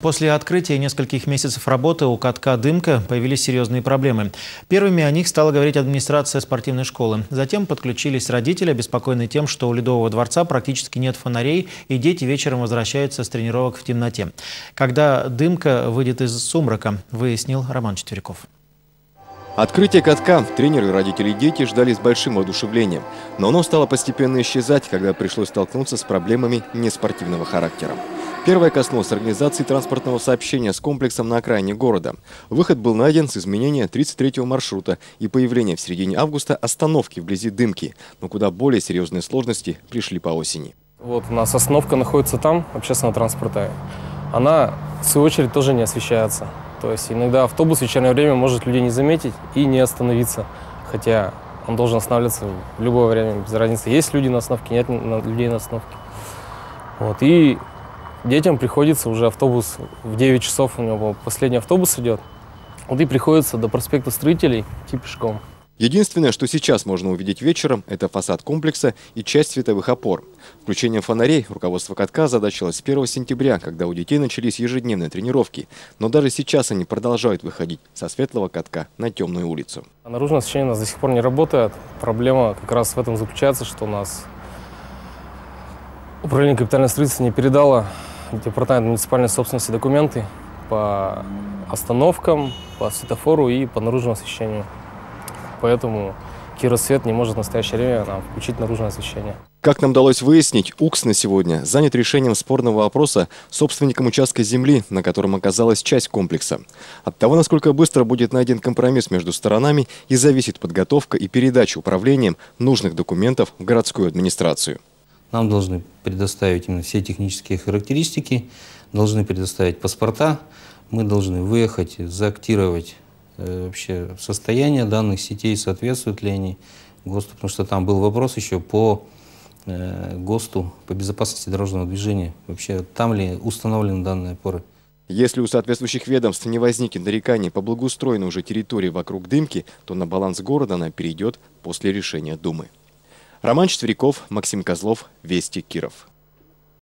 После открытия нескольких месяцев работы у катка «Дымка» появились серьезные проблемы. Первыми о них стала говорить администрация спортивной школы. Затем подключились родители, обеспокоенные тем, что у Ледового дворца практически нет фонарей, и дети вечером возвращаются с тренировок в темноте. Когда «Дымка» выйдет из сумрака, выяснил Роман Четверяков. Открытие катка тренеры, родители и дети ждали с большим воодушевлением. Но оно стало постепенно исчезать, когда пришлось столкнуться с проблемами неспортивного характера. Первое коснулось организации транспортного сообщения с комплексом на окраине города. Выход был найден с изменения 33-го маршрута и появления в середине августа остановки вблизи Дымки. Но куда более серьезные сложности пришли по осени. Вот у нас остановка находится там, общественного транспорта. Она, в свою очередь, тоже не освещается. То есть иногда автобус в вечернее время может людей не заметить и не остановиться. Хотя он должен останавливаться в любое время, без разницы, есть люди на остановке, нет людей на остановке. Вот. И детям приходится уже автобус в 9 часов, у него последний автобус идет. Вот и приходится до проспекта Строителей идти пешком. Единственное, что сейчас можно увидеть вечером, это фасад комплекса и часть световых опор. Включением фонарей руководство катка озадачилось с 1 сентября, когда у детей начались ежедневные тренировки. Но даже сейчас они продолжают выходить со светлого катка на темную улицу. Наружное освещение у нас до сих пор не работает. Проблема как раз в этом заключается, что у нас управление капитального строительства не передало департаменту муниципальной собственности документы по остановкам, по светофору и по наружному освещению. Поэтому Киросвет не может в настоящее время нам включить наружное освещение. Как нам удалось выяснить, УКС на сегодня занят решением спорного вопроса собственником участка земли, на котором оказалась часть комплекса. От того, насколько быстро будет найден компромисс между сторонами, и зависит подготовка и передача управлением нужных документов в городскую администрацию. Нам должны предоставить именно все технические характеристики, должны предоставить паспорта, мы должны выехать, заактировать вообще состояние данных сетей, соответствуют ли они ГОСТу, потому что там был вопрос еще по ГОСТу, по безопасности дорожного движения, вообще там ли установлены данные опоры. Если у соответствующих ведомств не возникнет нареканий по благоустроенной уже территории вокруг Дымки, то на баланс города она перейдет после решения Думы. Роман Четверяков, Максим Козлов, Вести, Киров.